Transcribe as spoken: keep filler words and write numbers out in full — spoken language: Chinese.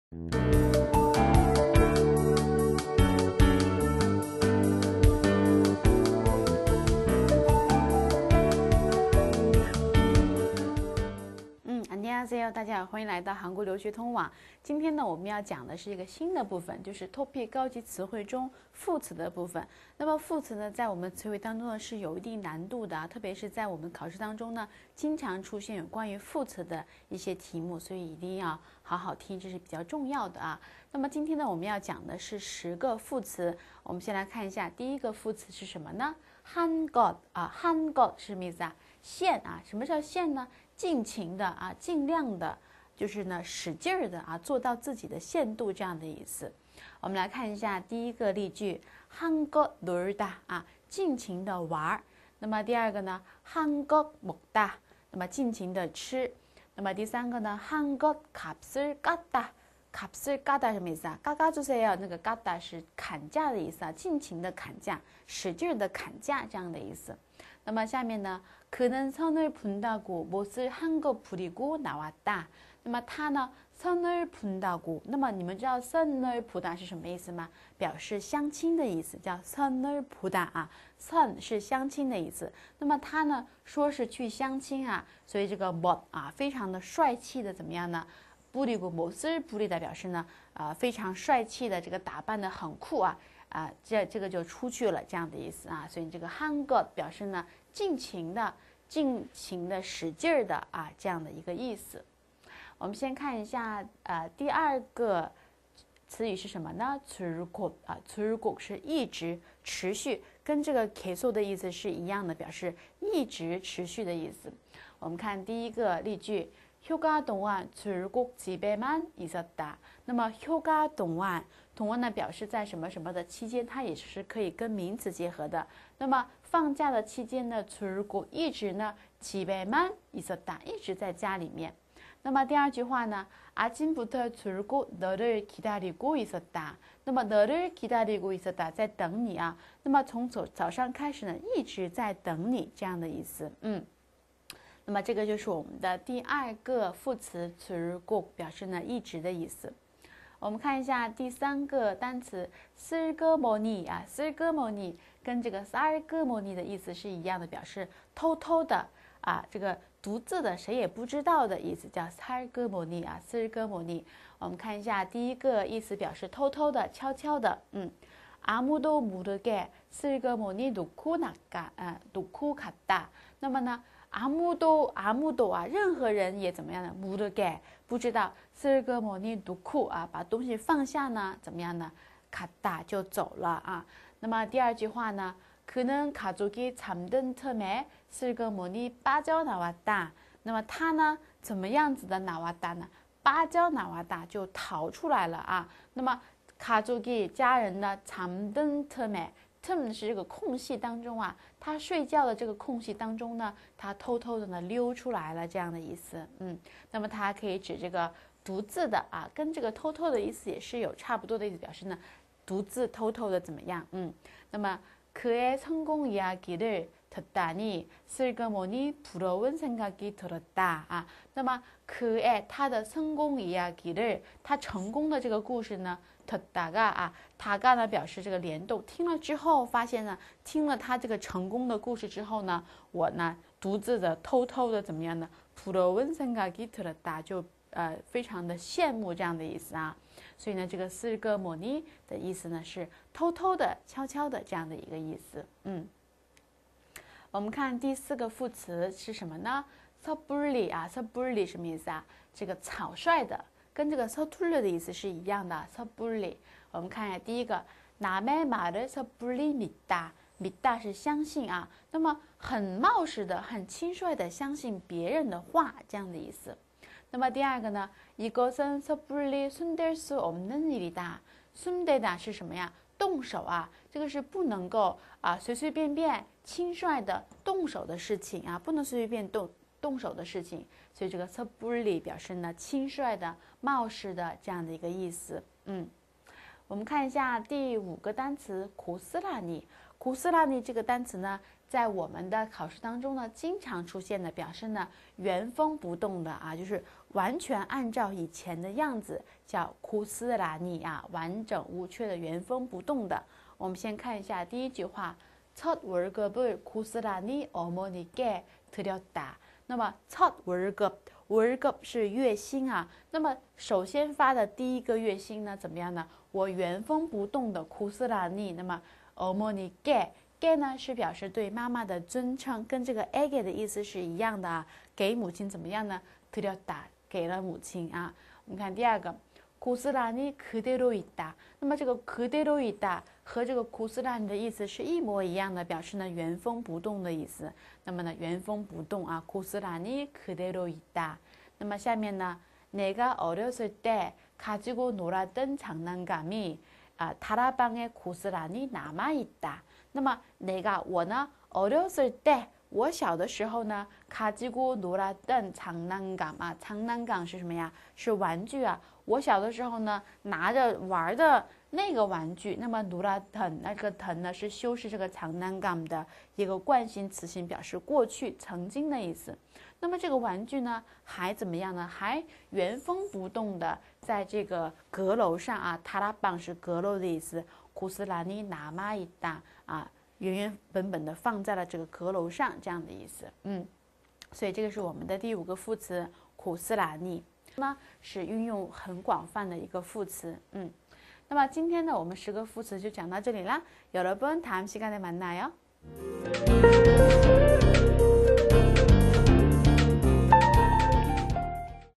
안녕하세요，大家好，欢迎来到韩国留学通网。今天呢，我们要讲的是一个新的部分，就是 Topic 高级词汇中副词的部分。那么副词呢，在我们词汇当中呢是有一定难度的啊，特别是在我们考试当中呢，经常出现有关于副词的一些题目，所以一定要好好听，这是比较重要的啊。那么今天呢，我们要讲的是十个副词。我们先来看一下，第一个副词是什么呢？한 것啊，한 것是什么意思啊？限啊，什么叫限呢？尽情的啊，尽量的，就是呢，使劲儿的啊，做到自己的限度这样的意思。我们来看一下第一个例句，한껏놀다啊，尽情的玩。那么第二个呢，한껏먹다，那么尽情的吃。那么第三个呢，한껏값을깎다，값을깎다什么意思啊？嘎嘎就是要那个嘎达是砍价的意思啊，尽情的砍价，使劲的砍价这样的意思。那么下面呢，그는 선을 분다고 못을 한껏 부리고 나왔다。那么他呢，선을 분다고，那么你们知道선을 보다是什么意思吗？表示相亲的意思，叫선을 보다啊。선是相亲的意思。那么他呢，说是去相亲啊，所以这个못啊，非常的帅气的怎么样呢？부리고 못을 부리다表示呢，呃，非常帅气的这个打扮的很酷啊。啊、呃，这这个就出去了这样的意思啊，所以这个한껏表示呢尽情的、尽情的、使劲儿的啊这样的一个意思。我们先看一下呃第二个词语是什么呢？출국啊，출국是一直、持续，跟这个계속的意思是一样的，表示一直、持续的意思。我们看第一个例句。휴가 동안 출국 집에만 있었다。那么휴가 동안，동안呢表示在什么什么的期间，它也是可以跟名词结合的。那么放假的期间呢，출국一直呢집에만 있었다，一直在家里面。那么第二句话呢，아침부터 출국 너를 기다리고 있었다。那么너를 기다리고 있었다，在等你啊。那么从早早上开始呢，一直在等你这样的意思，嗯。那么这个就是我们的第二个副词출국，表示呢一直的意思。我们看一下第三个单词슬그머니啊，슬그머니跟这个쌀그머니的意思是一样的，表示偷偷的啊，这个独自的谁也不知道的意思，叫쌀그머니啊，슬그머니。我们看一下第一个意思，表示偷偷的、悄悄的，嗯。아무도 모르게 슬그머니 놓고 나가啊，놓고 갔다。那么呢？阿木都阿木都啊，任何人也怎么样呢？木的盖不知道，斯个莫尼读库啊，把东西放下呢，怎么样呢？卡达就走了啊。那么第二句话呢？可能가족이잠든틈에슬그머니빠져나왔다。那么他呢，怎么样子的나왔다呢？빠져나왔다就逃出来了啊。那么가족이家人呢，잠든틈에 틈是这个空隙当中啊，他睡觉的这个空隙当中呢，他偷偷的呢溜出来了这样的意思，嗯，那么它还可以指这个独自的啊，跟这个偷偷的意思也是有差不多的意思，表示呢独自偷偷的怎么样，嗯，那么그의 성공 이야기를 듣다니 슬그머니 부러운 생각이 들었다啊，那么그의他的성공 이야기를他成功的这个故事呢。듣다가啊，다가呢表示这个联动，听了之后发现呢，听了他这个成功的故事之后呢，我呢独自的偷偷的怎么样呢？부러운 생각이 들었다，就呃非常的羡慕这样的意思啊。所以呢，这个슬그머니的意思呢是偷偷的、悄悄的这样的一个意思。嗯，我们看第四个副词是什么呢？섣불리啊，섣불리什么意思啊？这个草率的。跟这个서툴러的意思是一样的，섣불리。我们看一下第一个，남의 말을 섣불리 믿다，믿다是相信啊，那么很冒失的、很轻率的相信别人的话，这样的意思。那么第二个呢，이것은 섣불리 손댈 수 없는 일이다，손대다是什么呀？动手啊，这个是不能够啊随随便便、轻率的动手的事情啊，不能随随便动。动手的事情，所以这个섣불리表示呢轻率的、冒失的这样的一个意思。嗯，我们看一下第五个单词고스란히。고스란히这个单词呢， 在我们的考试当中呢，经常出现的表示呢原封不动的啊，就是完全按照以前的样子，叫库斯拉尼啊，完整无缺的原封不动的。我们先看一下第一句话，첫 월급을 고스란히 어머니께 드렸다。那么첫 월급， 월급是月薪啊。那么首先发的第一个月薪呢，怎么样呢？我原封不动的고스란히，那么어머니께给呢是表示对妈妈的尊称，跟这个에게的意思是一样的啊。给母亲怎么样呢？드렸다，给了母亲啊。我们看第二个。고스란히 그대로 있다。那么这个그대로 있다和这个고스란히的意思是一模一样的，表示呢原封不动的意思。那么呢原封不动啊，고스란히 그대로 있다。那么下面呢，내가 어렸을 때 가지고 놀았던 장난감이 아, 다락방에 고스란히 남아 있다。那么내가我呢어렸을 때我小的时候呢，가지고 놀았던 장난감啊，장난감是什么呀？是玩具啊。我小的时候呢，拿着玩的那个玩具。那么놀았던那个던呢是修饰这个장난감的一个惯性词性，表示过去曾经的意思。那么这个玩具呢，还怎么样呢？还原封不动的在这个阁楼上啊，다락방是阁楼的意思，고스란히 남아 있다啊。原原本本的放在了这个阁楼上，这样的意思。嗯，所以这个是我们的第五个副词고스란히，呢是运用很广泛的一个副词。嗯，那么今天呢，我们十个副词就讲到这里啦。여러분，다음시간에만나요。